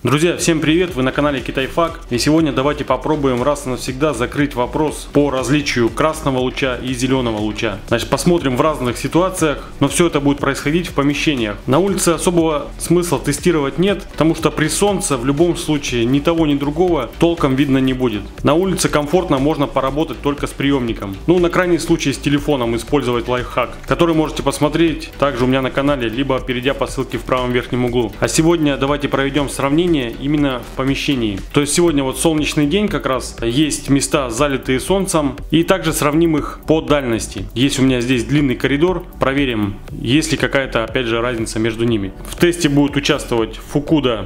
Друзья, всем привет! Вы на канале Китайфак. И сегодня давайте попробуем раз и навсегда закрыть вопрос по различию красного луча и зеленого луча. Значит, посмотрим в разных ситуациях, но все это будет происходить в помещениях. На улице особого смысла тестировать нет, потому что при солнце в любом случае ни того, ни другого толком видно не будет. На улице комфортно можно поработать только с приемником. Ну, на крайний случай с телефоном использовать лайфхак, который можете посмотреть также у меня на канале, либо перейдя по ссылке в правом верхнем углу. А сегодня давайте проведем сравнение именно в помещении. То есть сегодня вот солнечный день, как раз есть места залитые солнцем, и также сравним их по дальности. Есть у меня здесь длинный коридор, проверим, есть ли какая-то опять же разница между ними. В тесте будет участвовать Fukuda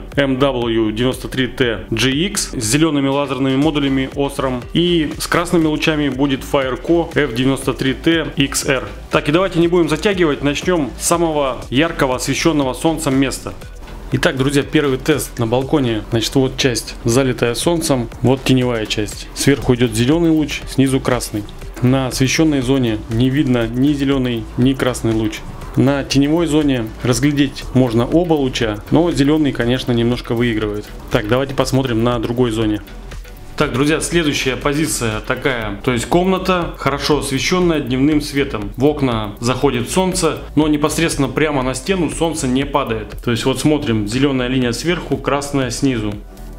MW93T GX с зелеными лазерными модулями Osram, и с красными лучами будет Fireco F93T XR. Так, и давайте не будем затягивать, начнем с самого яркого освещенного солнцем места. Итак, друзья, первый тест на балконе. Значит, вот часть залитая солнцем, вот теневая часть. Сверху идет зеленый луч, снизу красный. На освещенной зоне не видно ни зеленый, ни красный луч. На теневой зоне разглядеть можно оба луча, но зеленый, конечно, немножко выигрывает. Так, давайте посмотрим на другой зоне. Так, друзья, следующая позиция такая, то есть комната хорошо освещенная дневным светом. В окна заходит солнце, но непосредственно прямо на стену солнце не падает. То есть вот смотрим, зеленая линия сверху, красная снизу.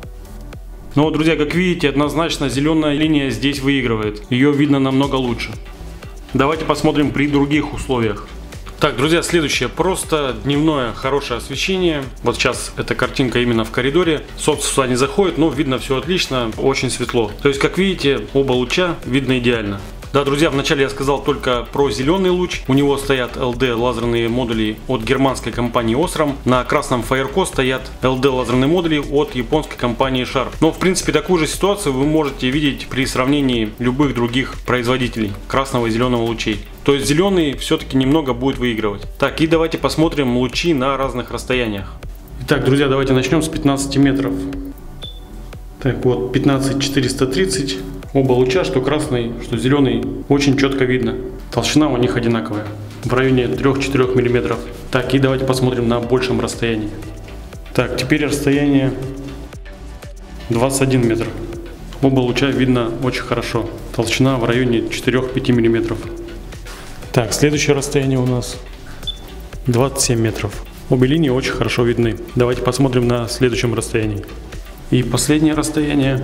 Но вот, друзья, как видите, однозначно зеленая линия здесь выигрывает. Ее видно намного лучше. Давайте посмотрим при других условиях. Так, друзья, следующее, просто дневное хорошее освещение. Вот сейчас эта картинка именно в коридоре. Солнце сюда не заходит, но видно все отлично, очень светло. То есть, как видите, оба луча видно идеально. Да, друзья, вначале я сказал только про зеленый луч. У него стоят LD лазерные модули от германской компании Osram. На красном Fireco стоят LD лазерные модули от японской компании Sharp. Но, в принципе, такую же ситуацию вы можете видеть при сравнении любых других производителей красного и зеленого лучей. То есть зеленый все-таки немного будет выигрывать. Так, и давайте посмотрим лучи на разных расстояниях. Итак, друзья, давайте начнем с 15 метров. Так, вот 15430. Оба луча, что красный, что зеленый, очень четко видно. Толщина у них одинаковая, в районе 3-4 мм. Так, и давайте посмотрим на большем расстоянии. Так, теперь расстояние 21 метр. Оба луча видно очень хорошо. Толщина в районе 4-5 мм. Так, следующее расстояние у нас 27 метров. Обе линии очень хорошо видны. Давайте посмотрим на следующем расстоянии. И последнее расстояние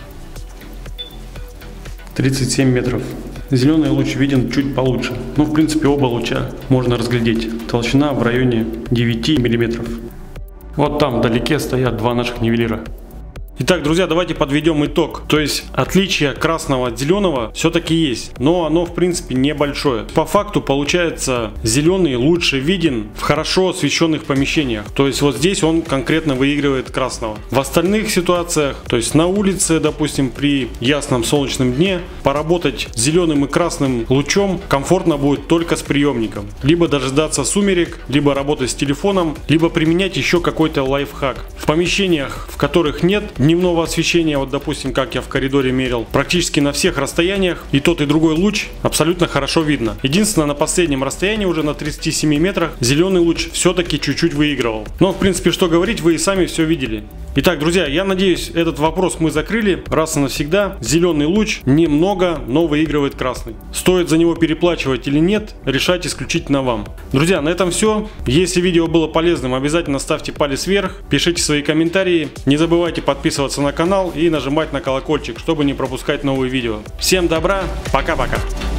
37 метров. Зеленый луч виден чуть получше, но в принципе оба луча можно разглядеть. Толщина в районе 9 мм. Вот там вдалеке стоят два наших нивелира. Итак, друзья, давайте подведем итог. То есть отличие красного от зеленого все-таки есть, но оно в принципе небольшое. По факту получается зеленый лучше виден в хорошо освещенных помещениях. То есть вот здесь он конкретно выигрывает красного. В остальных ситуациях, то есть на улице, допустим, при ясном солнечном дне, поработать зеленым и красным лучом комфортно будет только с приемником. Либо дождаться сумерек, либо работать с телефоном, либо применять еще какой-то лайфхак. В помещениях, в которых нет дневного освещения, вот допустим, как я в коридоре мерил, практически на всех расстояниях и тот и другой луч абсолютно хорошо видно. Единственное, на последнем расстоянии, уже на 37 метрах, зеленый луч все-таки чуть-чуть выигрывал. Но в принципе, что говорить, вы и сами все видели. Итак, друзья, я надеюсь, этот вопрос мы закрыли раз и навсегда. Зеленый луч немного, но выигрывает красный. Стоит за него переплачивать или нет, решать исключительно вам. Друзья, на этом все. Если видео было полезным, обязательно ставьте палец вверх, пишите свои комментарии, не забывайте подписываться на канал и нажимать на колокольчик, чтобы не пропускать новые видео. Всем добра, пока-пока.